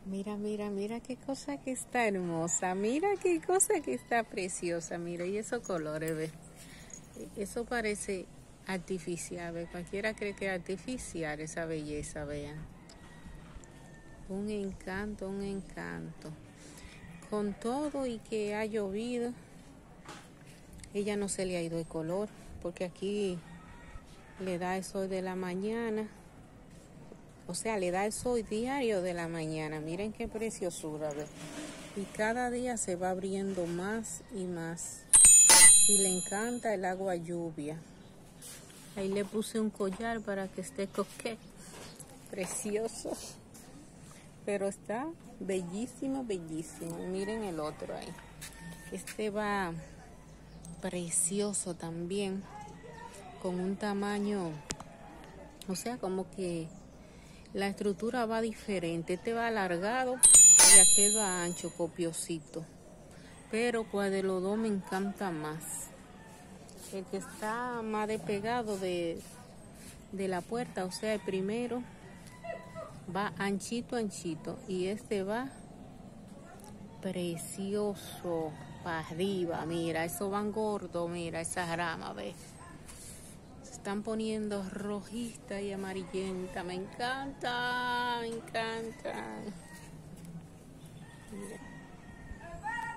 Mira, mira, mira qué cosa que está hermosa. Mira qué cosa que está preciosa. Mira, y esos colores, ve. Eso parece artificial, ve. Cualquiera cree que es artificial esa belleza, vean. Un encanto, un encanto. Con todo y que ha llovido, ella no se le ha ido el color, porque aquí le da el sol de la mañana. O sea, le da el sol diario de la mañana. Miren qué preciosura, ve. Y cada día se va abriendo más y más. Y le encanta el agua lluvia. Ahí le puse un collar para que esté coquete. Precioso. Pero está bellísimo, bellísimo. Miren el otro ahí. Este va precioso también. Con un tamaño, o sea, como que la estructura va diferente. Este va alargado y aquel va ancho, copiosito. Pero cuál de los dos me encanta más. El que está más despegado de la puerta, o sea, el primero va anchito, anchito. Y este va precioso para arriba. Mira, eso van gordo, mira, esa rama, ¿ves? Se están poniendo rojita y amarillenta. Me encanta, me encanta.